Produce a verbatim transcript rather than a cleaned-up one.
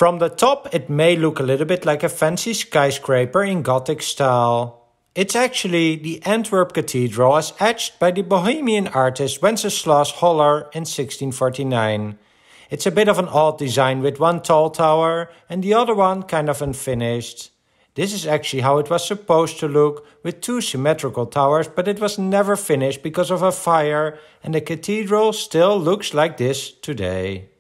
From the top it may look a little bit like a fancy skyscraper in Gothic style. It's actually the Antwerp Cathedral as etched by the Bohemian artist Wenceslaus Hollar in sixteen forty-nine. It's a bit of an odd design with one tall tower and the other one kind of unfinished. This is actually how it was supposed to look, with two symmetrical towers, but it was never finished because of a fire, and the cathedral still looks like this today.